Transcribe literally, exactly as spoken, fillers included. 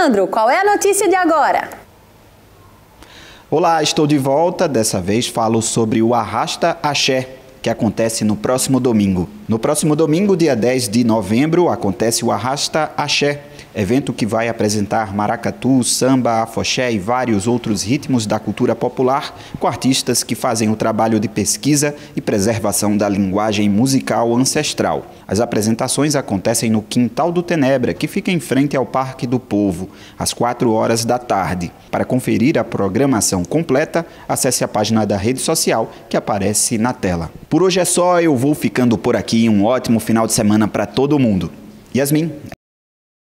Leandro, qual é a notícia de agora? Olá, estou de volta. Dessa vez falo sobre o Arrasta Axé, que acontece no próximo domingo. No próximo domingo, dia dez de novembro, acontece o Arrasta Axé, evento que vai apresentar maracatu, samba, afoxé e vários outros ritmos da cultura popular, com artistas que fazem o trabalho de pesquisa e preservação da linguagem musical ancestral. As apresentações acontecem no Quintal do Tenebra, que fica em frente ao Parque do Povo, às quatro horas da tarde. Para conferir a programação completa, acesse a página da rede social que aparece na tela. Por hoje é só, eu vou ficando por aqui. Um ótimo final de semana para todo mundo. Yasmin,